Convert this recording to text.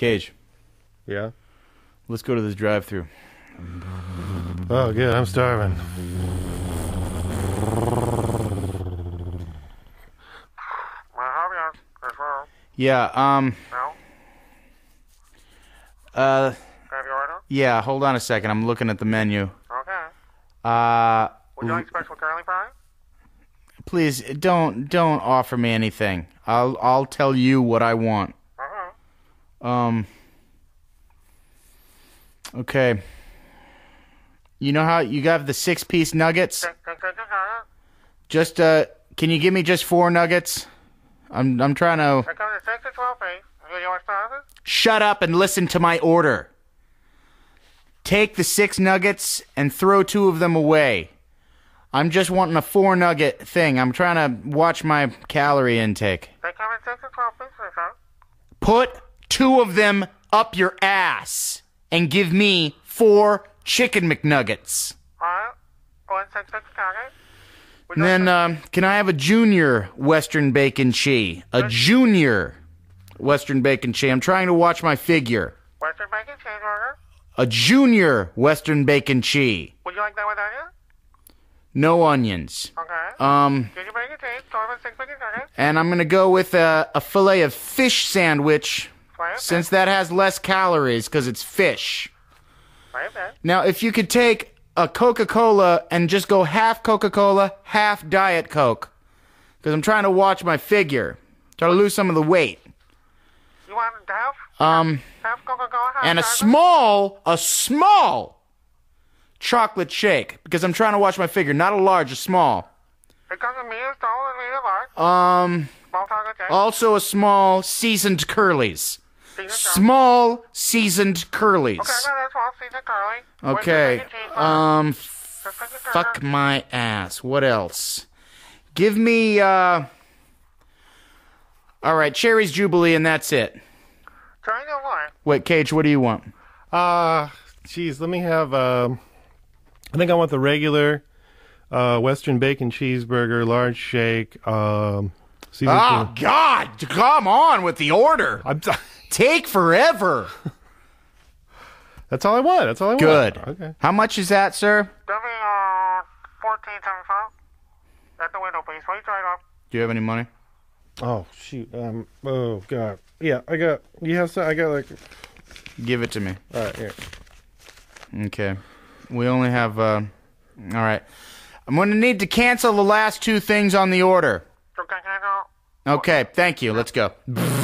Cage, Yeah? let's go to this drive-thru. Oh, good. I'm starving. Yeah, Have you ordered? yeah, hold on a second. I'm looking at the menu. Okay. Would you like L- special curly fries? please don't offer me anything. I'll tell you what I want. Okay. You know how you got the 6-piece nuggets? Just can you give me just 4 nuggets? I'm trying to. It comes in 6 to 12 feet. You want sauces? Shut up and listen to my order. Take the 6 nuggets and throw 2 of them away. I'm just wanting a 4 nugget thing. I'm trying to watch my calorie intake. They come in 6 to 12 feet, sir. Put 2 of them up your ass and give me 4 chicken McNuggets. Alright. 1 6 6 target. And then, can I have a junior Western Bacon Cheese? A junior Western Bacon Cheese. I'm trying to watch my figure. Western bacon cheeseburger. A junior Western Bacon Cheese. Would you like that with onion? No onions. Okay. Junior bacon cheese. 6 bacon nuggets. And I'm gonna go with a fillet of fish sandwich, Fry it since that has less calories because it's fish. Fry it then. Now, if you could take a Coca-Cola and just go half Coca-Cola, half Diet Coke, because I'm trying to watch my figure, try to lose some of the weight. You want half Coca-Cola, half And a Diet small chocolate shake, because I'm trying to watch my figure, not a large, a small. It comes in medium, small, and medium large. Small chocolate shake. Also a small seasoned Curly's. Seasoned curly. Small seasoned Curly's. Okay, I got that small seasoned curly. Okay. Western bacon cheese, Fuck my ass. What else? Give me, all right, Cherry's Jubilee, and that's it. Trying to what? Wait, Cage, what do you want? Geez, let me have, I think I want the regular, Western bacon cheeseburger, large shake, seasoned Oh, God! Come on with the order! Take forever! That's all I want. That's all I want. Good. Okay. How much is that, sir? That'll be, 14.75. At the window, please. Wait right up. Do you have any money? Oh, shoot. Oh, God. Yeah, I got, you have some, I got like, Give it to me. all right, here. Okay. We only have, all right. I'm going to need to cancel the last 2 things on the order. Okay, can I go? Okay, thank you. Let's go.